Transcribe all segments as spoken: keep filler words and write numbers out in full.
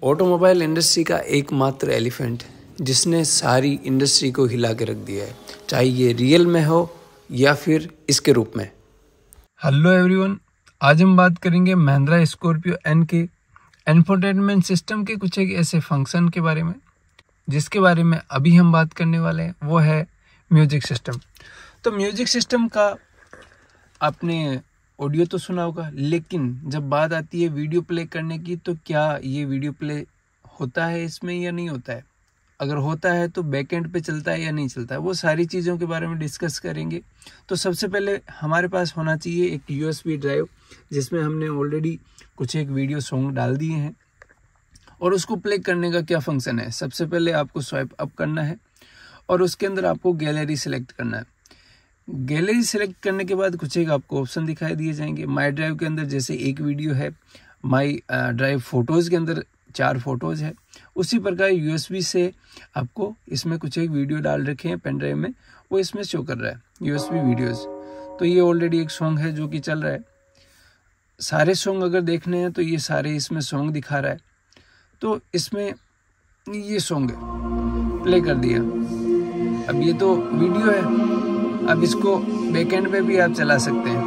Automobile industry का एकमात्र elephant जिसने सारी इंडस्ट्री को हिला के रख दिया है, चाहे ये रियल में हो या फिर इसके रूप में। हेलो एवरीवन, आज हम बात करेंगे महिंद्रा स्कॉर्पियो एन के इंफोटेनमेंट सिस्टम के कुछ एक ऐसे फंक्शन के बारे में जिसके बारे में अभी हम बात करने वाले हैं, वो है म्यूजिक सिस्टम। तो म्यूजिक सिस्टम का आपने ऑडियो तो सुना होगा, लेकिन जब बात आती है वीडियो प्ले करने की, तो क्या ये वीडियो प्ले होता है इसमें या नहीं होता है? अगर होता है तो बैकएंड पे चलता है या नहीं चलता है, वो सारी चीज़ों के बारे में डिस्कस करेंगे। तो सबसे पहले हमारे पास होना चाहिए एक यूएसबी ड्राइव, जिसमें हमने ऑलरेडी कुछ एक वीडियो सॉन्ग डाल दिए हैं। और उसको प्ले करने का क्या फंक्शन है? सबसे पहले आपको स्वाइप अप करना है और उसके अंदर आपको गैलरी सेलेक्ट करना है। गैलरी सेलेक्ट करने के बाद कुछ एक आपको ऑप्शन दिखाई दिए जाएंगे। माई ड्राइव के अंदर जैसे एक वीडियो है, माई ड्राइव फोटोज़ के अंदर चार फोटोज़ है, उसी प्रकार यूएसबी से आपको इसमें कुछ एक वीडियो डाल रखे हैं पेन ड्राइव में, वो इसमें शो कर रहा है यूएसबी वीडियोज़। तो ये ऑलरेडी एक सॉन्ग है जो कि चल रहा है। सारे सॉन्ग अगर देखने हैं तो ये सारे इसमें सॉन्ग दिखा रहा है। तो इसमें ये सॉन्ग है, प्ले कर दिया। अब ये तो वीडियो है, अब इसको बैकएंड पे भी आप चला सकते हैं।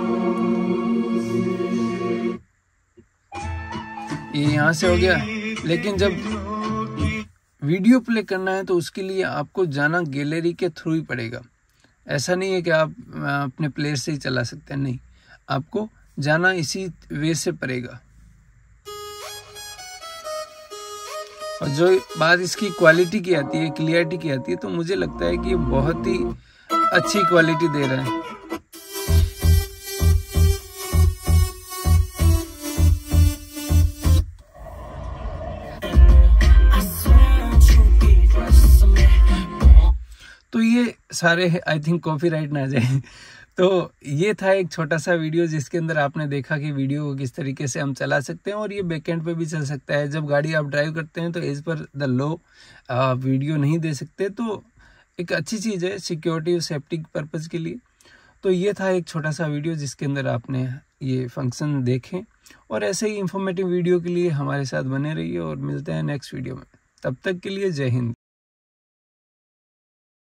ये यहाँ से हो गया, लेकिन जब वीडियो प्ले करना है तो उसके लिए आपको जाना गैलरी के थ्रू ही पड़ेगा। ऐसा नहीं है कि आप अपने प्लेयर से ही चला सकते हैं, नहीं, आपको जाना इसी वे से पड़ेगा। और जो बात इसकी क्वालिटी की आती है, क्लियरिटी की आती है, तो मुझे लगता है कि ये बहुत ही अच्छी क्वालिटी दे रहा है। तो ये सारे आई थिंक कॉपीराइट ना जाए। तो ये था एक छोटा सा वीडियो जिसके अंदर आपने देखा कि वीडियो को किस तरीके से हम चला सकते हैं और ये बैकएंड पे भी चल सकता है। जब गाड़ी आप ड्राइव करते हैं तो as per the law video नहीं दे सकते, तो एक अच्छी चीज़ है सिक्योरिटी और सेफ्टी पर्पज़ के लिए। तो ये था एक छोटा सा वीडियो जिसके अंदर आपने ये फंक्शन देखें, और ऐसे ही इंफॉर्मेटिव वीडियो के लिए हमारे साथ बने रहिए और मिलते हैं नेक्स्ट वीडियो में। तब तक के लिए जय हिंद।